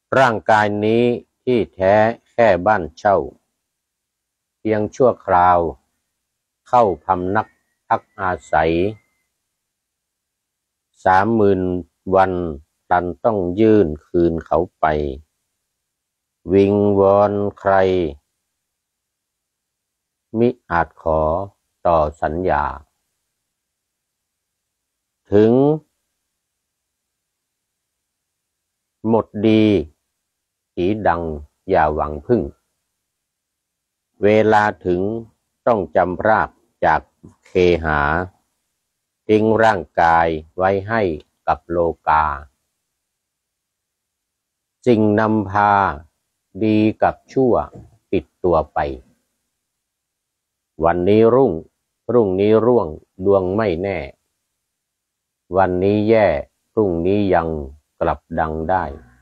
ร่างกายนี้ที่แท้แค่บ้านเช่าเพียงชั่วคราวเข้าพำนักพักอาศัย30,000 วันพลันต้องยื่นคืนเขาไปวิงวอนใครมิอาจขอต่อสัญญาถึงหมดดีผีดังอย่าหวังพึ่งเวลาถึงต้องจำรากจากเคหาทิ้งร่างกายไว้ให้กับโลกาสิ่งนำพาดีกับชั่วติดตัวไปวันนี้รุ่งพรุ่งนี้ร่วงดวงไม่แน่วันนี้แย่พรุ่งนี้ยังกลับดังได้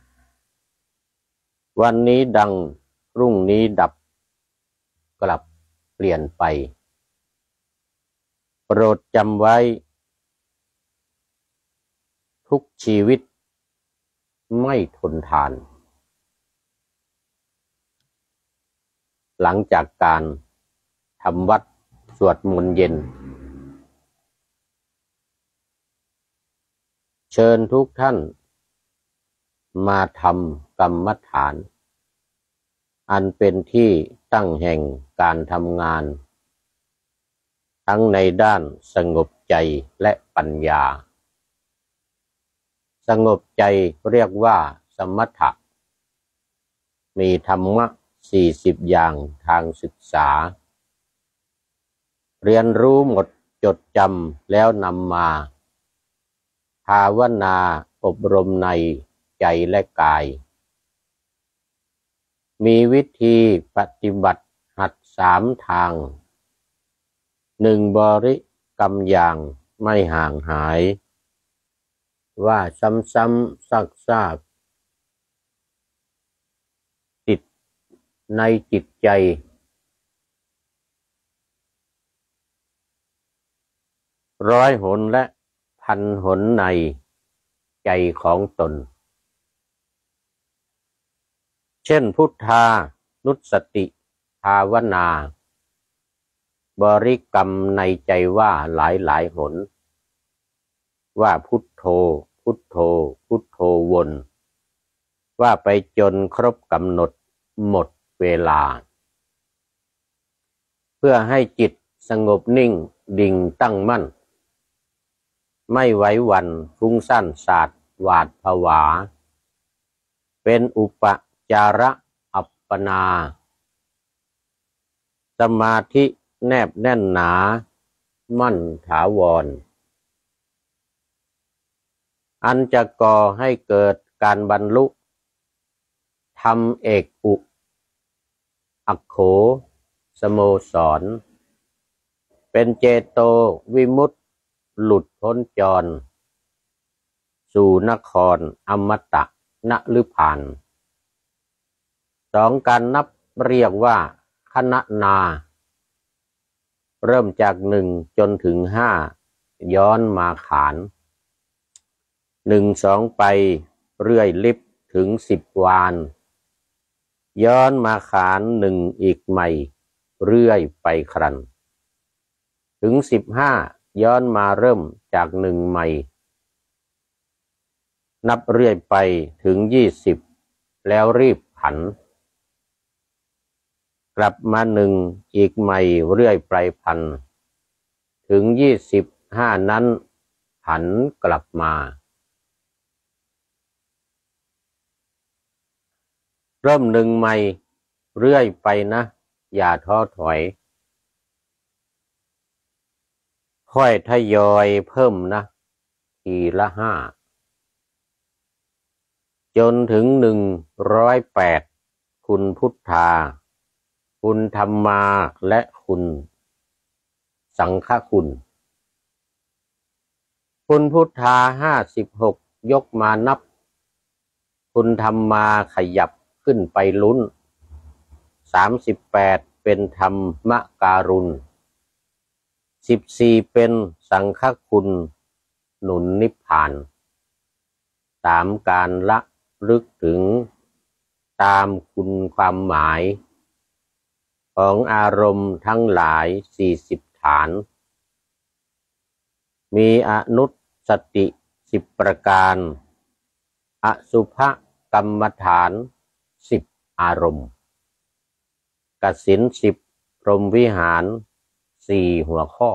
วันนี้ดังพรุ่งนี้ดับกลับเปลี่ยนไปโปรดจำไว้ทุกชีวิตไม่ทนทานหลังจากการทำวัดสวดมนต์เย็นเชิญทุกท่านมาทำกรรมฐานอันเป็นที่ตั้งแห่งการทำงานทั้งในด้านสงบใจและปัญญาสงบใจเรียกว่าสมถะมีธรรมะ40อย่างทางศึกษาเรียนรู้หมดจดจำแล้วนำมาภาวนาอบรมในใจและกายมีวิธีปฏิบัติหัด3 ทาง1บริกรรมอย่างไม่ห่างหายว่าซ้ำๆซากๆติดในจิตใจ100 หนและ1,000 หนในใจของตนเช่นพุทธานุสติภาวนาบริกรรมในใจว่าหลายหนว่าพุทโธพุทโธพุทโธวนว่าไปจนครบกำหนดหมดเวลาเพื่อให้จิตสงบนิ่งดิ่งตั้งมั่นไม่ไหวหวั่นฟุ้งซ่านสาดหวาดผวาเป็นอุปจาระอัปปนาสมาธิแนบแน่นหนามั่นถาวรอันจะก่อให้เกิดการบรรลุธรรมเอกอุอัคโขสโมสรเป็นเจโตวิมุตติหลุดพ้นจรสู่นครอมตะนฤพาน2การนับเรียกว่าคณนาเริ่มจาก1จนถึง5ย้อนมาขาน1 2ไปเรื่อยลิบถึง10 วานย้อนมาขาน1อีกใหม่เรื่อยไปครันถึง15ย้อนมาเริ่มจาก1ใหม่นับเรื่อยไปถึง20แล้วรีบผันกลับมา1อีกใหม่เรื่อยไปพันถึง25นั้นผันกลับมาเริ่ม1ใหม่เรื่อยไปนะอย่าท้อถอยค่อยทยอยเพิ่มนะทีละ5จนถึง108คุณพุทธาคุณธรรมาและคุณสังฆคุณคุณพุทธา56ยกมานับคุณธรรมาขยับขึ้นไปลุ้น38เป็นธรรมการุณ14เป็นสังฆคุณหนุนนิพพาน3การละลึกถึงตามคุณความหมายของอารมณ์ทั้งหลาย40ฐานมีอนุสติ10ประการอสุภกรรมฐาน10อารมณ์กสิณ10พรหมวิหาร4หัวข้อ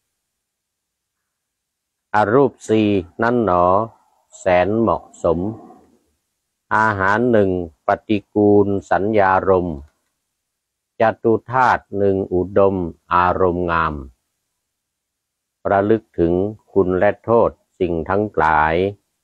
อรูป4นั่นหนอแสนเหมาะสมอาหาร1ปฏิกูลสัญญารมณ์จตุธาตุ1อุดมอารมณ์งามระลึกถึงคุณและโทษสิ่งทั้งหลาย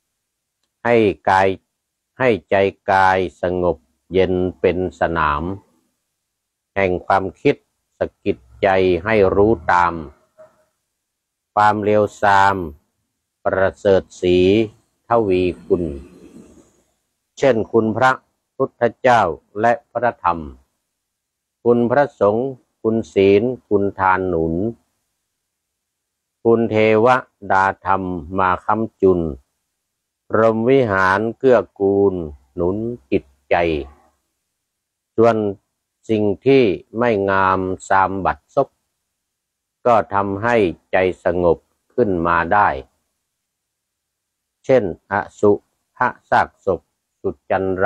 ให้ใจกายสงบเย็นเป็นสนามแห่งความคิดสะกิดใจให้รู้ตามความเลวทรามประเสริฐศรีทวีคุณเช่นคุณพระพุทธเจ้าและพระธรรมคุณพระสงฆ์คุณศีลคุณทานหนุนคุณเทวดาธรรมมาค้ำจุนพรหมวิหารเกื้อกูลหนุนจิตใจส่วนสิ่งที่ไม่งามทรามบัดซบก็ทำให้ใจสงบขึ้นมาได้เช่นอสุภซากศพสุดจันไร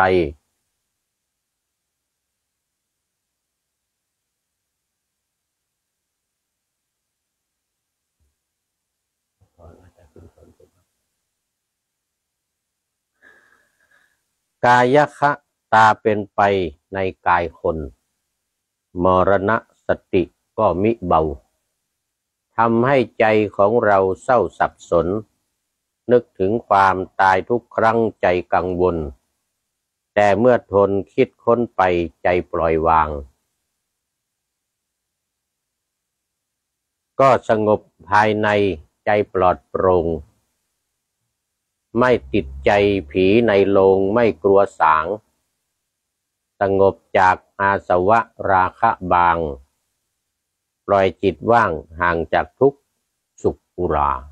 กายคะตาเป็นไปในกายคนมรณสติก็มิเบาทำให้ใจของเราเศร้าสับสนนึกถึงความตายทุกครั้งใจกังวลแต่เมื่อทนคิดค้นไปใจปล่อยวางก็สงบภายในใจปลอดโปร่งไม่ติดใจผีในโลงไม่กลัวสางสงบจากอาสวะราคะบางปล่อยจิตว่างห่างจากทุกข์สุขอุรา